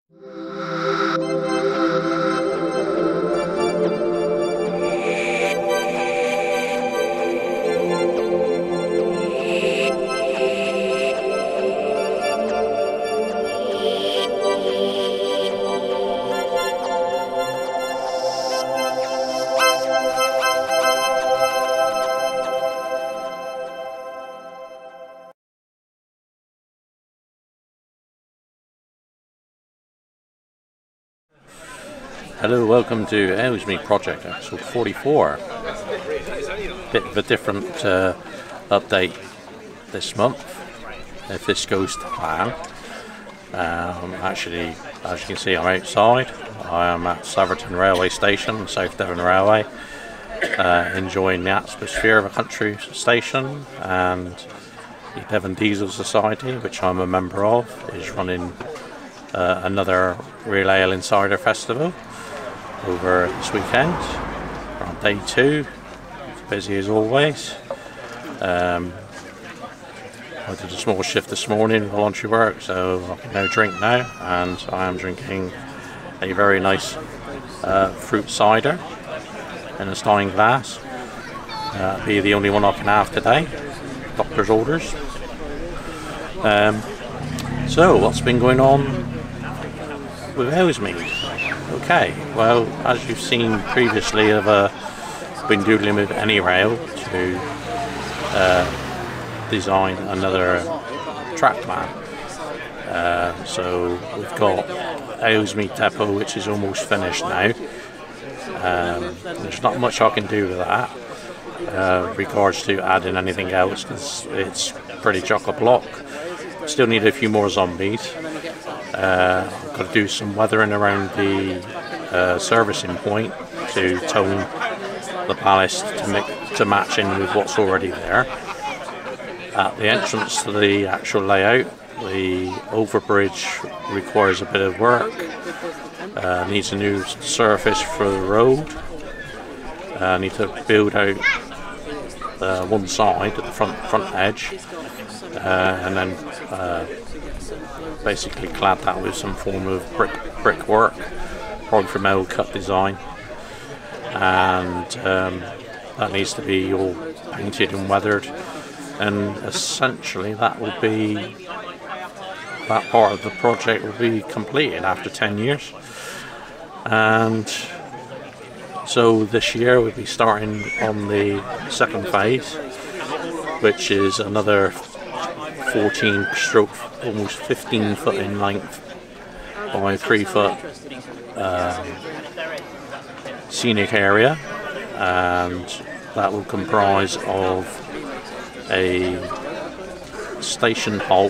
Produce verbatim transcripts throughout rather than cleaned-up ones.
Hello, welcome to Alesmead Project, episode forty-four. Bit of a different uh, update this month, if this goes to plan. Um, actually, as you can see, I'm outside. I am at Staverton Railway Station, South Devon Railway, uh, enjoying the atmosphere of a country station, and the Devon Diesel Society, which I'm a member of, is running uh, another Real Ale Insider Festival over this weekend. We're on day two, it's busy as always. Um, I did a small shift this morning, voluntary work, so I can now drink now, and I am drinking a very nice uh, fruit cider in a stein glass. Uh, be the only one I can have today, doctor's orders. Um, so what's been going on with Alesmead? Okay, well, as you've seen previously, I've uh, been doodling with AnyRail to uh, design another track plan. Uh, so we've got Alesmead Depot, which is almost finished now. Um, there's not much I can do with that uh, regards to adding anything else, because it's pretty chock-a-block. Still need a few more zombies. Uh, I've got to do some weathering around the uh, servicing point to tone the ballast to, make, to match in with what's already there. At the entrance to the actual layout, the overbridge requires a bit of work. Uh, needs a new surface for the road. I uh, need to build out uh, one side at the front front edge, uh, and then uh, basically clad that with some form of brick brickwork, probably from metal cut design, and um, that needs to be all painted and weathered, and essentially that will be that part of the project will be completed after ten years. And so this year we'll be starting on the second phase, which is another fourteen stroke, almost fifteen foot in length by three foot um, scenic area, and that will comprise of a station halt,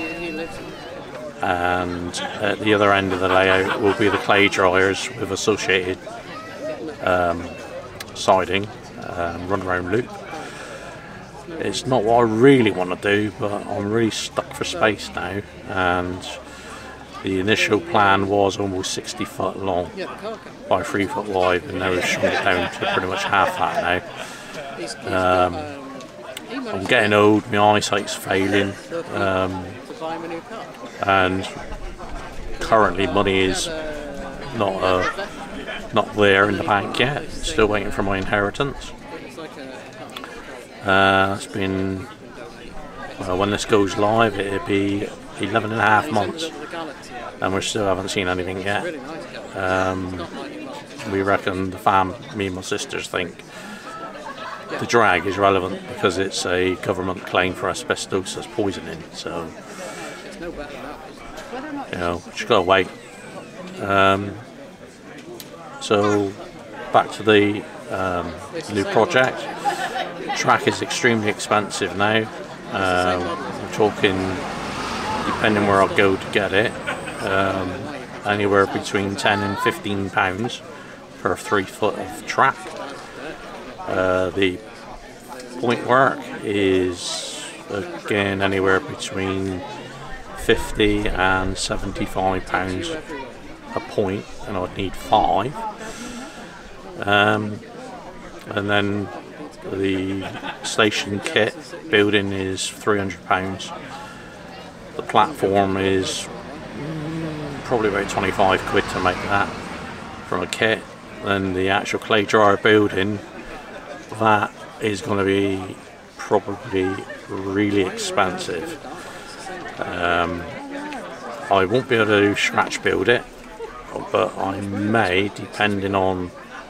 and at the other end of the layout will be the clay dryers with associated um, siding, um, run around loop. It's not what I really want to do, but I'm really stuck for space now, and the initial plan was almost sixty foot long by three foot wide, and now we've shrunk it down to pretty much half that now. Um, I'm getting old, my eyesight's failing, um, and currently money is not uh, not there in the bank yet. Still waiting for my inheritance. Uh, it's been, well, when this goes live, it'll be eleven and a half months, and we still haven't seen anything yet. Um, we reckon, the fam, me and my sisters think the drag is relevant because it's a government claim for asbestosis poisoning, so you know, just gotta wait. Um, so back to the um, new project. Track is extremely expensive now. Uh, we're talking, depending where I'll go to get it, um, anywhere between ten and fifteen pounds per three foot of track. Uh, the point work is again anywhere between fifty and seventy-five pounds a point, and I'd need five. Um, and then the station kit building is three hundred pounds. The platform is probably about twenty-five quid to make that from a kit. Then the actual clay jar building, that is going to be probably really expensive. Um, I won't be able to scratch build it, but I may, depending on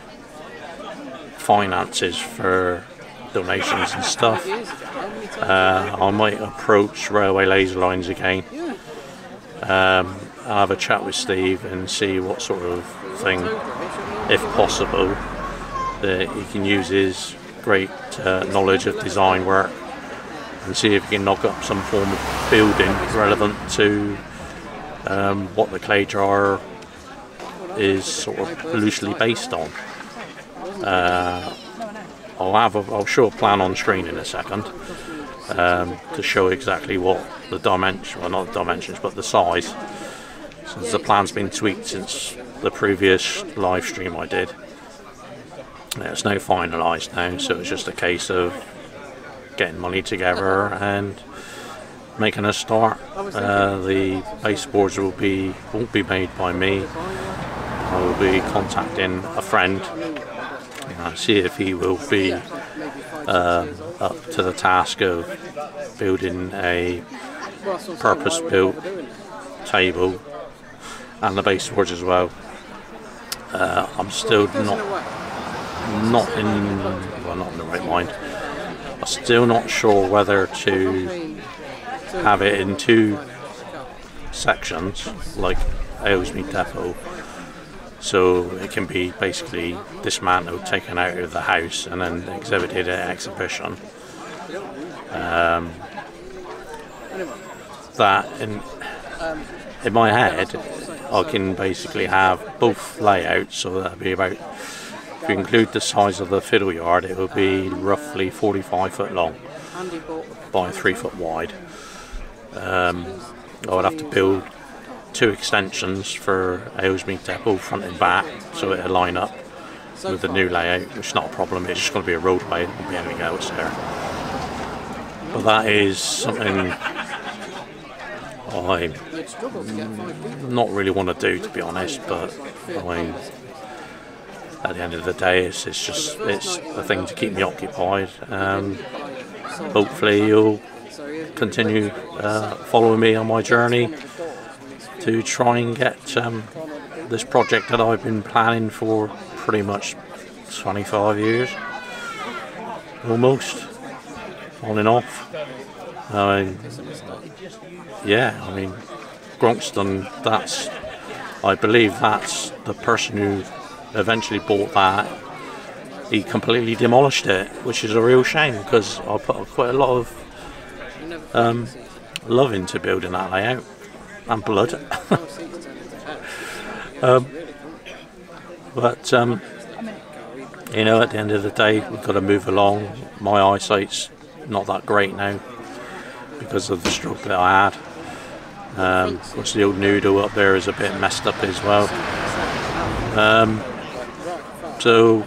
finances for donations and stuff, uh, I might approach Railway Laser Lines again. Um, I'll have a chat with Steve and see what sort of thing, if possible, that he can use his great uh, knowledge of design work and see if he can knock up some form of building relevant to um, what the clay jar is sort of loosely based on. Uh, I'll have a, I'll show a plan on screen in a second um, to show exactly what the dimension, well not the dimensions, but the size, since the plan's been tweaked since the previous live stream I did. It's now finalised now, so it's just a case of getting money together and making a start. Uh, the baseboards will be won't be made by me. I will be contacting a friend, you know, see if he will be um, up to the task of building a purpose-built table and the baseboards as well. Uh, I'm still not not in well not in the right mind. I'm still not sure whether to have it in two sections like Alesmead Depot, so it can be basically dismantled, taken out of the house and then exhibited at exhibition. Um, that in, in my head I can basically have both layouts, so that'll be about, if you include the size of the fiddle yard, it will be roughly forty-five foot long by three foot wide. Um, I would have to build two extensions for Alesmead Depot front and back, so it'll line up with the new layout, which is not a problem. It's just going to be a roadway, there won't be anything else there. But that is something I not really want to do, to be honest. But I mean, at the end of the day, it's, it's just it's a thing to keep me occupied. Um, hopefully you'll continue uh, following me on my journey to try and get um, this project that I've been planning for pretty much twenty-five years, almost, on and off. I mean, yeah, I mean, Gronkston, that's, I believe that's the person who eventually bought that. He completely demolished it, which is a real shame, because I put quite a lot of um, love into building that layout, and blood. um, but um, you know, at the end of the day, we've got to move along. My eyesight's not that great now because of the stroke that I had. Um, of course, the old noodle up there is a bit messed up as well. Um, so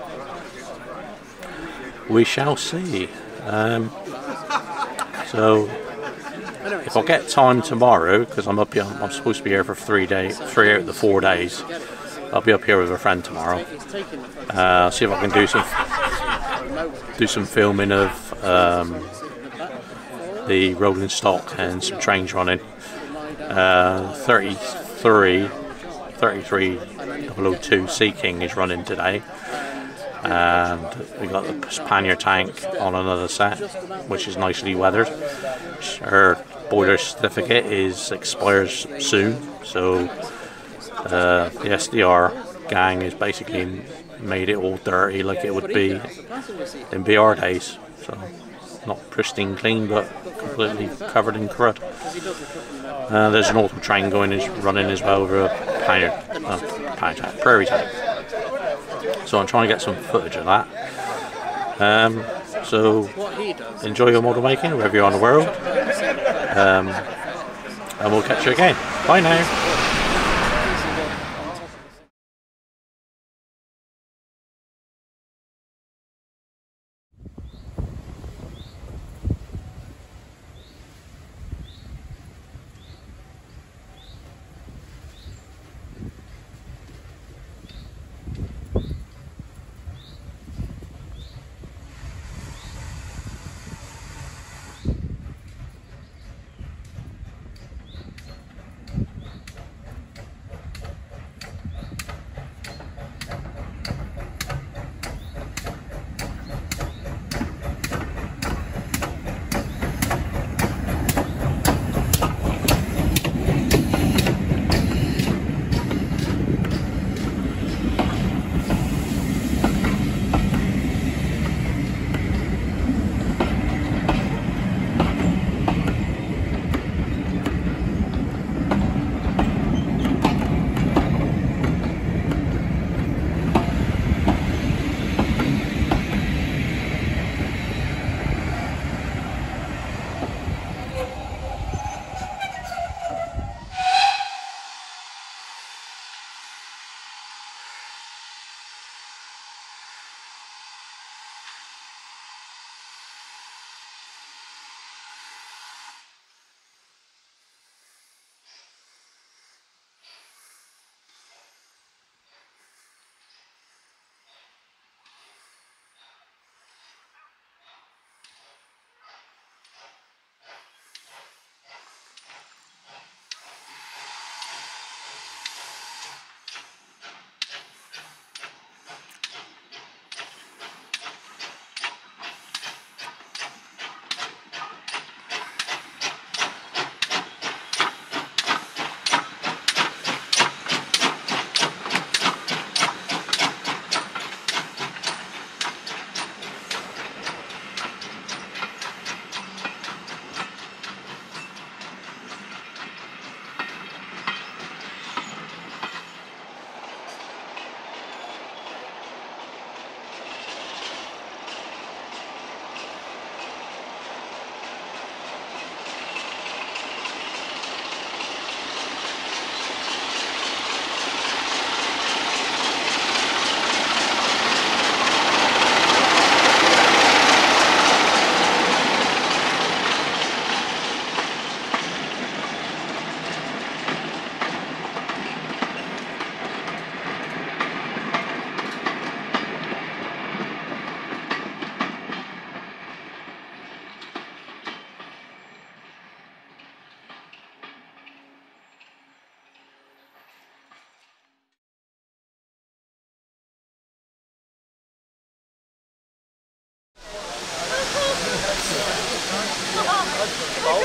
we shall see. Um, so if I get time tomorrow, because I'm up here, I'm supposed to be here for three days, three out of the four days. I'll be up here with a friend tomorrow. Uh, see if I can do some do some filming of um, the rolling stock and some trains running. Uh, thirty-three double oh two Sea King is running today, and we got the pannier tank on another set, which is nicely weathered. Her boiler certificate is expires soon, so uh, the S D R gang has basically made it all dirty like it would be in B R days. So not pristine clean, but completely covered in crud. Uh, there's an auto train going is running as well over a pannier, uh, pannier tank, prairie tank. So I'm trying to get some footage of that. Um, so enjoy your model making wherever you are in the world, um, and we'll catch you again. Bye now.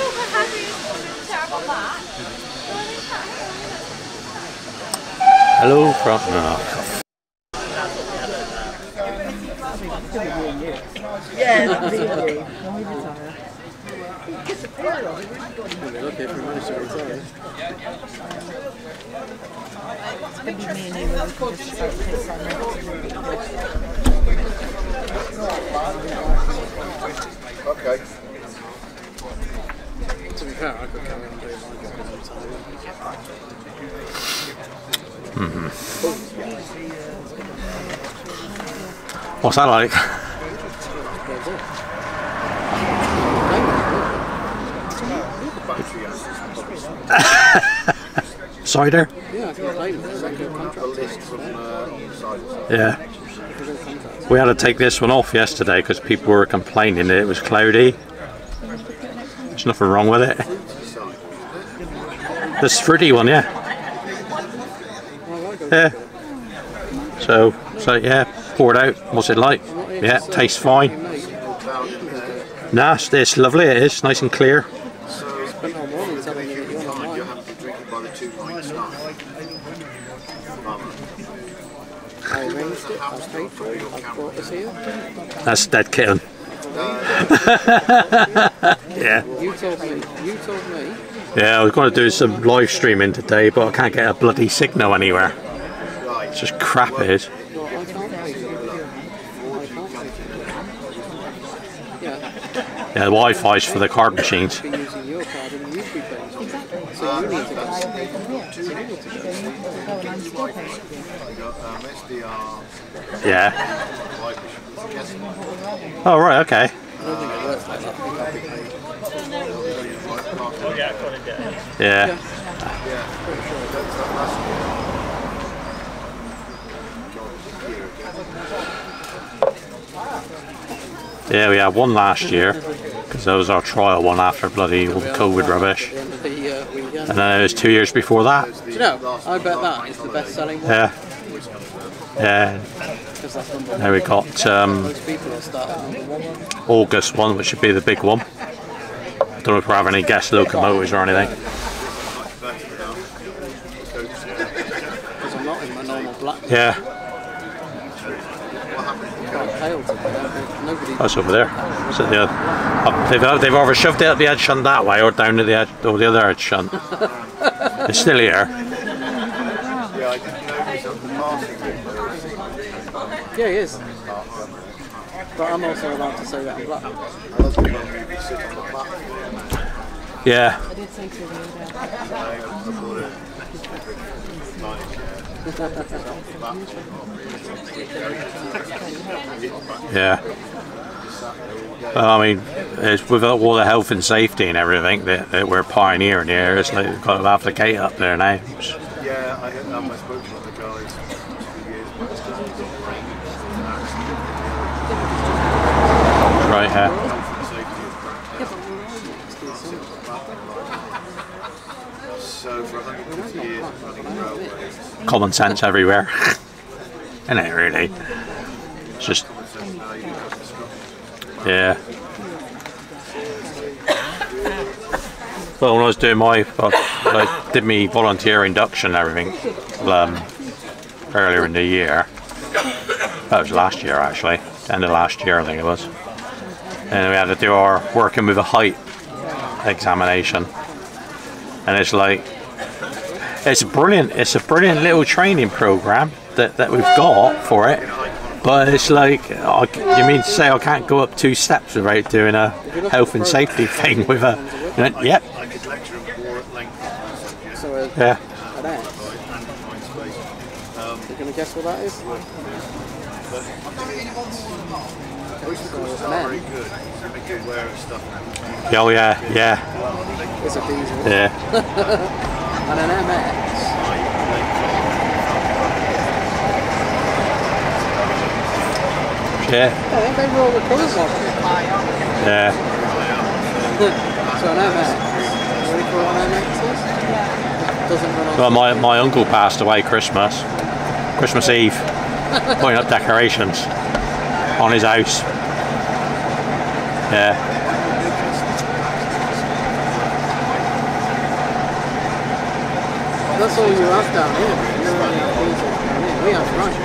Hello from... No. Yeah, that'd be you. Okay, if we manage to retire. It's going to be me and you when we can just start taking some Okay. To be fair, I could carry on doing my job as a retire. Mm-hmm. What's that like? Cider? Yeah, I can claim it. I can contract. Yeah. We had to take this one off yesterday because people were complaining that it was cloudy. There's nothing wrong with it. This fruity one, yeah. Yeah. So, so yeah, pour it out. What's it like? Yeah, tastes fine. Nah, it's lovely. It is nice and clear. That's dead kitten. Yeah. You told me. You told me. Yeah, I was going to do some live streaming today, but I can't get a bloody signal anywhere. It's just crap, it is. Yeah, the Wi-Fi's for the card machines. Yeah. Oh, right, okay. Yeah. Yeah, we had one last year because that was our trial one after bloody all the COVID rubbish, and then it was two years before that. Do you know? I bet that is the best-selling one. Yeah. Yeah. Now we got um, August one, which should be the big one. Don't know if we have any gas locomotives or anything. Because I'm not in my normal black. Yeah. That's over there. So the, uh, they've, they've either shoved it up the edge shunt that way or down to the edge or the other edge shunt. It's still here. Yeah, he is. But I'm also allowed to say that I'm black. Yeah. Yeah. Well, I mean, it's with all the health and safety and everything that, that we're pioneering here. It's like we've got to have the gate up there now. Yeah, I um, I spoke to one of the guys a few years ago. Right here. So for one hundred fifty years running railways. Common sense everywhere. Isn't it really? It's just... Yeah. Well, when I was doing my... I did my volunteer induction and everything um, earlier in the year. That was last year actually. End of last year I think it was. And we had to do our working with a height examination. And it's like... It's a brilliant, it's a brilliant little training program that, that we've got for it, but it's like, I, you mean to say I can't go up two steps without doing a health and safety thing with a, you know, yep. Yeah. You're going to guess what that is? Oh yeah, yeah. It's a diesel. Yeah. And an M X. Yeah. I think they roll the colours on it. Yeah. So an M X. Ready for what an M X is? Doesn't run on. Well, my, my uncle passed away Christmas, Christmas Eve, putting up decorations on his house. Yeah. that's all you have down here. You don't really have diesel down here. We have right.